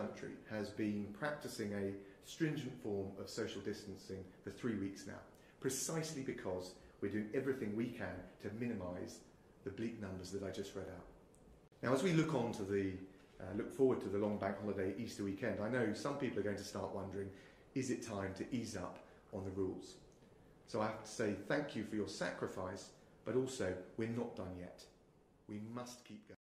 country has been practicing a stringent form of social distancing for 3 weeks now, precisely because we're doing everything we can to minimise the bleak numbers that I just read out. Now, as we look forward to the long bank holiday Easter weekend, I know some people are going to start wondering, is it time to ease up on the rules? So I have to say thank you for your sacrifice, but also we're not done yet. We must keep going.